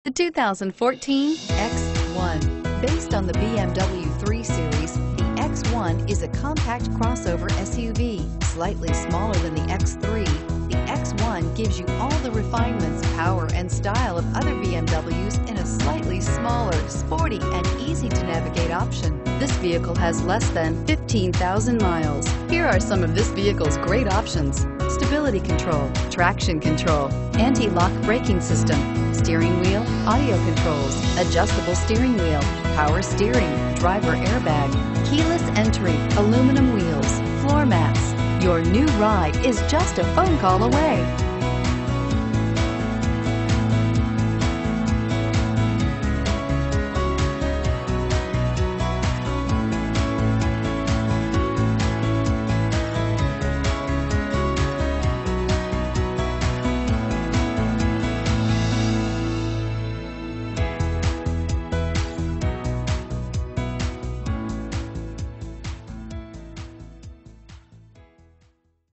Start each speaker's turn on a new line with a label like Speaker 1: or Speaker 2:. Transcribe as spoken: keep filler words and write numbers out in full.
Speaker 1: The two thousand fourteen X one. Based on the B M W three Series, the X one is a compact crossover S U V. Slightly smaller than the X three, the X one gives you all the refinements, power, and style of other B M Ws in a slightly smaller, sporty, and easy-to-navigate option. This vehicle has less than fifteen thousand miles. Here are some of this vehicle's great options: stability control, traction control, anti-lock braking system, steering wheel audio controls, adjustable steering wheel, power steering, driver airbag, keyless entry, aluminum wheels, floor mats. Your new ride is just a phone call away.